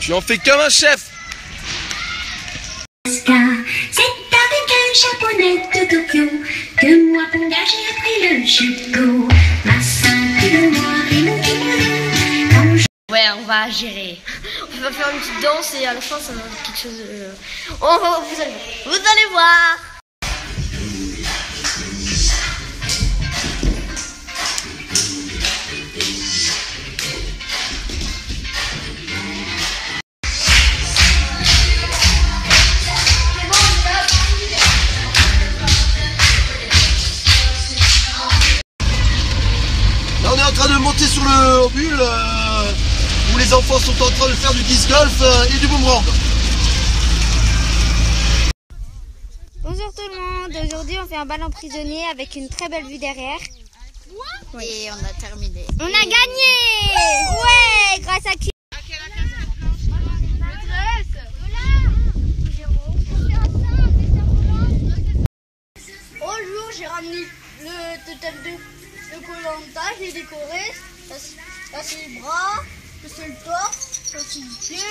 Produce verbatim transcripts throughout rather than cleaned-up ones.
Tu en fais comme un chef. C'est avec un japonais de Tokyo que moi, Ponga, j'ai appris le judo. Ma ceinture noire et mon kimono. Quand je... Ouais, on va gérer. On va faire une petite danse et à la fin, ça va être quelque chose de... On va, vous allez, vous allez voir. Là, on est en train de monter sur le bulle euh, où les enfants sont en train de faire du disc golf euh, et du boomerang. Bonjour tout le monde, aujourd'hui on fait un ballon prisonnier avec une très belle vue derrière. Oui. Et on a terminé. On a gagné. Ouais, grâce à qui? Bonjour, j'ai ramené le totem de, de Koh-Lanta, j'ai décoré. Là, là c'est les bras, là c'est le torse, là c'est le pied.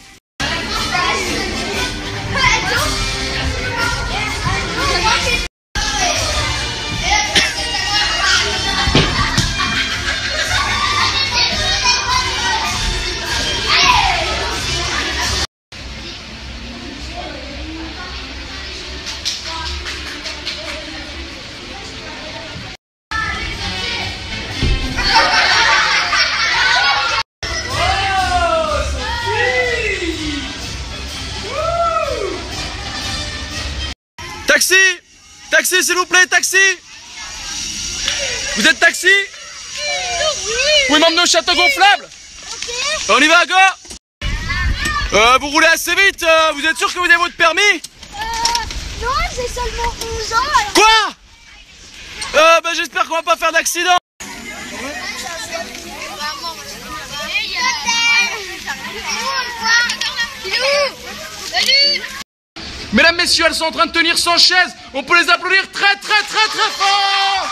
Taxi! Taxi, s'il vous plaît, taxi! Vous êtes taxi? Oui! Vous pouvez m'emmener au château gonflable? Ok! On y va, go! Euh, vous roulez assez vite, euh, vous êtes sûr que vous avez votre permis? Euh, non, j'ai seulement onze ans. Alors... Quoi? Euh, bah j'espère qu'on va pas faire d'accident. Mesdames, messieurs, elles sont en train de tenir sans chaise. On peut les applaudir très, très, très, très fort.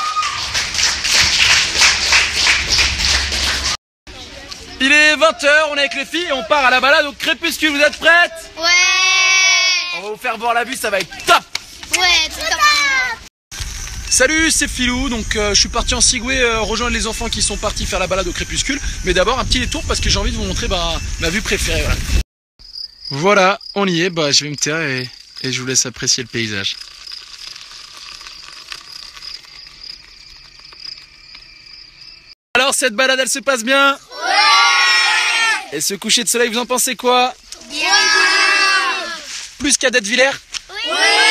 Il est vingt heures, on est avec les filles et on part à la balade au crépuscule. Vous êtes prêtes? Ouais! On va vous faire voir la vue, ça va être top. Ouais, c'est top! Salut, c'est Philou. Donc euh, je suis parti en Segway euh, rejoindre les enfants qui sont partis faire la balade au crépuscule. Mais d'abord un petit détour parce que j'ai envie de vous montrer bah, ma vue préférée. Voilà. Voilà, on y est. Bah, je vais me taire et, et je vous laisse apprécier le paysage. Alors cette balade, elle se passe bien? Ouais! Et ce coucher de soleil, vous en pensez quoi? Bien! Plus qu'à Villers? Oui!